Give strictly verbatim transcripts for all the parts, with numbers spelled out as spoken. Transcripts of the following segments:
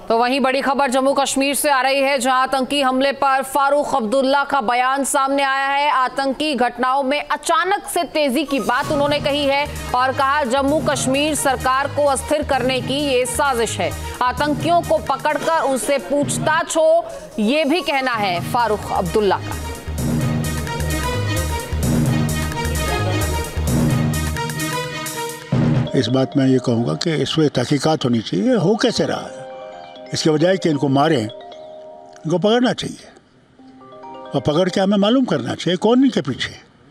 तो वहीं बड़ी खबर जम्मू कश्मीर से आ रही है, जहां आतंकी हमले पर फारूक अब्दुल्ला का बयान सामने आया है। आतंकी घटनाओं में अचानक से तेजी की बात उन्होंने कही है और कहा जम्मू कश्मीर सरकार को अस्थिर करने की ये साजिश है। आतंकियों को पकड़कर उनसे पूछताछ हो, ये भी कहना है फारूक अब्दुल्ला का। इस बात में ये कहूँगा कि इसमें तहकीकात होनी चाहिए, हो कैसे रहा है। इसके बजाय कि इनको मारें, इनको पकड़ना चाहिए और पकड़ के हमें मालूम करना चाहिए कौन इनके पीछे।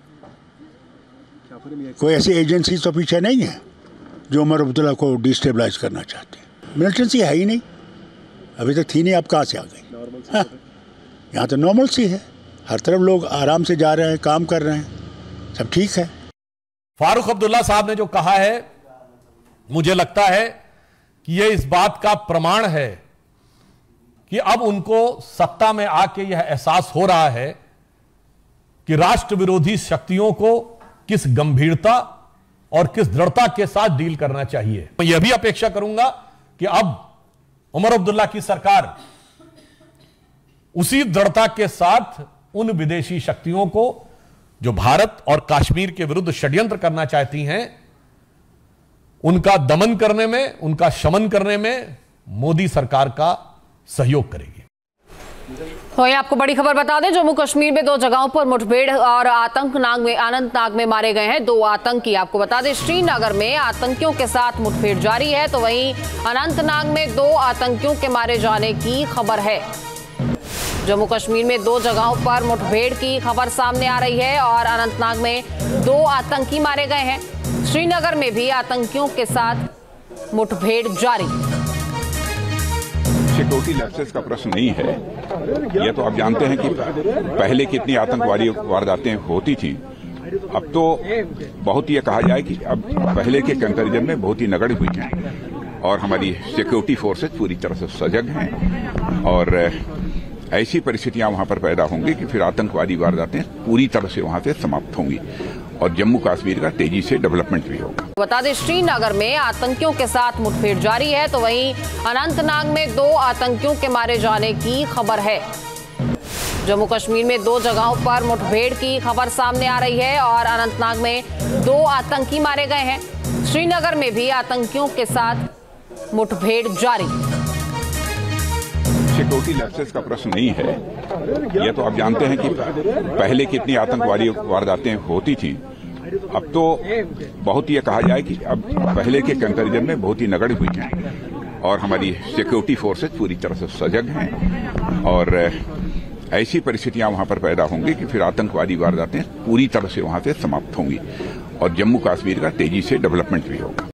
कोई ऐसी एजेंसी तो पीछे नहीं है जो उमर अब्दुल्ला को डिस्टेबलाइज करना चाहती है। मिलिटेंसी है ही नहीं, अभी तक थी नहीं, अब कहाँ से आ गई। हाँ, यहाँ तो नॉर्मल सी है, हर तरफ लोग आराम से जा रहे हैं, काम कर रहे हैं, सब ठीक है। फारूक अब्दुल्ला साहब ने जो कहा है, मुझे लगता है कि यह इस बात का प्रमाण है कि अब उनको सत्ता में आके यह एहसास हो रहा है कि राष्ट्र विरोधी शक्तियों को किस गंभीरता और किस दृढ़ता के साथ डील करना चाहिए। मैं यह भी अपेक्षा करूंगा कि अब उमर अब्दुल्ला की सरकार उसी दृढ़ता के साथ उन विदेशी शक्तियों को जो भारत और कश्मीर के विरुद्ध षड्यंत्र करना चाहती हैं, उनका दमन करने में, उनका शमन करने में मोदी सरकार का सहयोग करेगी। तो ये आपको बड़ी खबर बता दें, जम्मू कश्मीर में दो जगहों पर मुठभेड़ और आतंकनाग में अनंतनाग में मारे गए हैं दो आतंकी। आपको बता दें, श्रीनगर में आतंकियों के साथ मुठभेड़ जारी है, तो वहीं अनंतनाग में दो आतंकियों के मारे जाने की खबर है। जम्मू कश्मीर में दो जगहों पर मुठभेड़ की खबर सामने आ रही है और अनंतनाग में दो आतंकी मारे गए हैं। श्रीनगर में भी आतंकियों के सात मुठभेड़ जारी। सिक्योरिटी लैप्सेस का प्रश्न नहीं है, यह तो आप जानते हैं कि पहले कितनी आतंकवादी वारदातें होती थी। अब तो बहुत ये कहा जाए कि अब पहले के कंपैरिजन में बहुत ही नगण्य हुई हैं और हमारी सिक्योरिटी फोर्सेस पूरी तरह से सजग हैं और ऐसी परिस्थितियां वहां पर पैदा होंगी कि फिर आतंकवादी वारदातें पूरी तरह से वहां से समाप्त होंगी और जम्मू कश्मीर का तेजी से डेवलपमेंट भी होगा। बता दें, श्रीनगर में आतंकियों के साथ मुठभेड़ जारी है, तो वहीं अनंतनाग में दो आतंकियों के मारे जाने की खबर है। जम्मू कश्मीर में दो जगहों पर मुठभेड़ की खबर सामने आ रही है और अनंतनाग में दो आतंकी मारे गए हैं। श्रीनगर में भी आतंकियों के साथ मुठभेड़ जारी। सिक्योरिटी लैप्सेस का प्रश्न नहीं है, यह तो आप जानते हैं कि पहले कितनी आतंकवादी वारदातें होती थी। अब तो बहुत ये कहा जाए कि अब पहले के कंपैरिजन में बहुत ही नगण्य हुई हैं और हमारी सिक्योरिटी फोर्सेस पूरी तरह से सजग हैं और ऐसी परिस्थितियां वहां पर पैदा होंगी कि फिर आतंकवादी वारदातें पूरी तरह से वहां से समाप्त होंगी और जम्मू कश्मीर का तेजी से डेवलपमेंट भी होगा।